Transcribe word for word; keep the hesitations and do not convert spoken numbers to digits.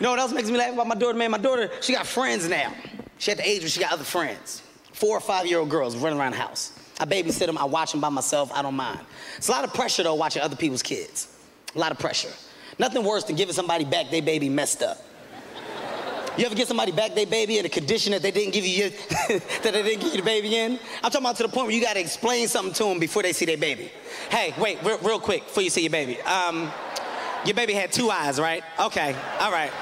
You know what else makes me laugh about my daughter, man? My daughter, she got friends now. She at the age where she got other friends. Four or five-year-old girls running around the house. I babysit them, I watch them by myself, I don't mind. It's a lot of pressure, though, watching other people's kids. A lot of pressure. Nothing worse than giving somebody back their baby messed up. You ever give somebody back their baby in a condition that they didn't give you, that they didn't give you the baby in? I'm talking about to the point where you gotta explain something to them before they see their baby. Hey, wait, real, real quick, before you see your baby. Um, your baby had two eyes, right? Okay, all right.